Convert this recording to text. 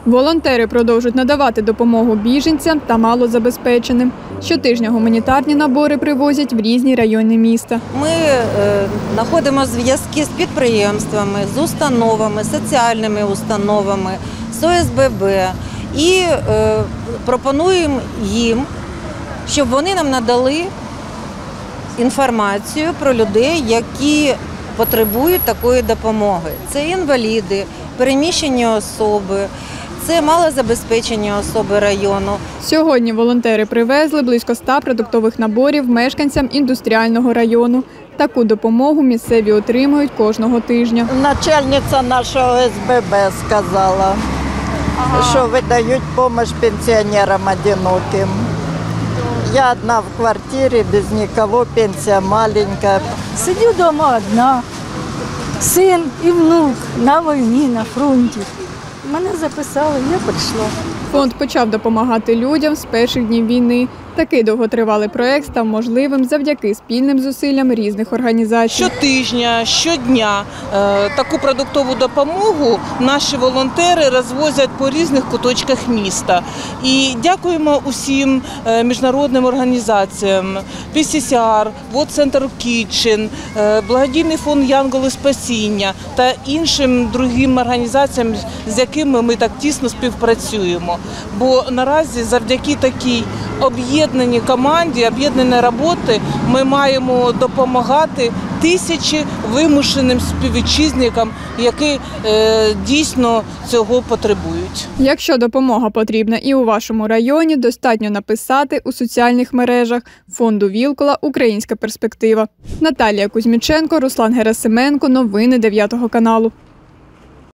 Волонтери продовжують надавати допомогу біженцям та малозабезпеченим. Щотижня гуманітарні набори привозять в різні райони міста. Ми знаходимо зв'язки з підприємствами, з установами, соціальними установами, з ОСББ і пропонуємо їм, щоб вони нам надали інформацію про людей, які потребують такої допомоги. Це інваліди, переміщені особи, це малозабезпечені особи району. Сьогодні волонтери привезли близько 100 продуктових наборів мешканцям індустріального району. Таку допомогу місцеві отримують кожного тижня. Начальниця нашого СББ сказала, що видають допомогу пенсіонерам одиноким. Я одна в квартирі, без нікого, пенсія маленька. Сидю вдома одна, син і внук на війні, на фронті. Мене записали, я прийшла. Фонд почав допомагати людям з перших днів війни. Такий довготривалий проект став можливим завдяки спільним зусиллям різних організацій. Щотижня, щодня таку продуктову допомогу наші волонтери розвозять по різних куточках міста. І дякуємо усім міжнародним організаціям, PCCR, World Center Kitchen, благодійний фонд «Янголи Спасіння» та іншим другим організаціям, з якими ми так тісно співпрацюємо. Бо наразі завдяки такій об'єднаній команді, об'єднаної роботи ми маємо допомагати тисячі вимушеним співвітчизникам, які дійсно цього потребують. Якщо допомога потрібна і у вашому районі, достатньо написати у соціальних мережах фонду Вілкула «Українська перспектива». Наталія Кузьміченко, Руслан Герасименко. Новини 9 каналу.